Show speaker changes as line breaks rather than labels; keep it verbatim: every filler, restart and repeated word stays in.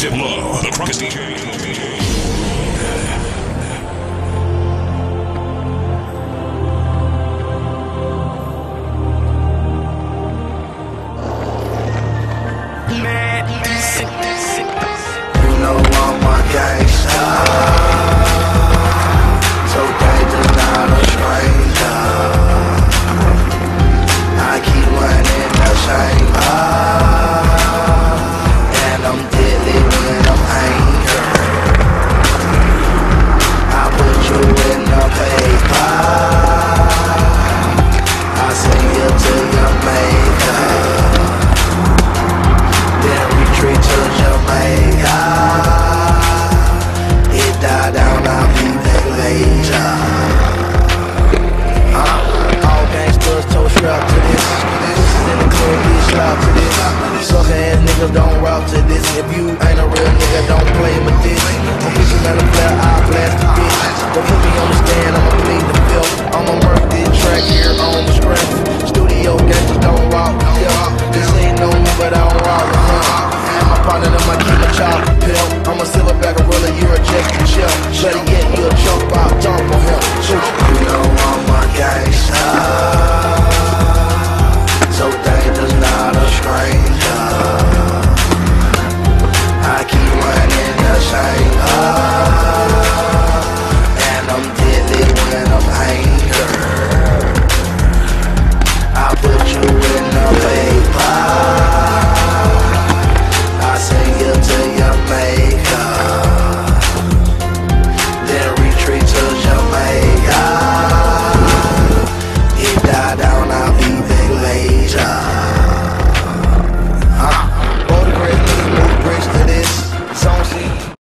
Diplo, the Crocus D J.
You know I'm a gangsta, so dangerous, not a stranger. I keep running the same path, and I'm deadly when I'm angry. I put you in the paper, I send you to your maker, then retreat to Jamaica. It died down, I'll be back later. uh, All gangsters toe strapped to this. In the club, get strapped to this. Sucker ass niggas don't rock to this. If you ain't a real nigga, don't play with this. I'm bitchin' on the player, I blast the bitch. Don't put me on the stand, I'ma plead the fifth. I'ma murk this track here on the scratch. Studio gangsters don't rock, yeah. This ain't no me, but I don't rock with him. My partner, them, I keep a chop pill. I'm a silverback gorilla, you're a jet chill. Better yet, you a jump out, dump on him. Shoot. You know I'm a gangsta, so dangerous, not a stranger. I keep running the same path, and I'm deadly when I'm angry. I put you in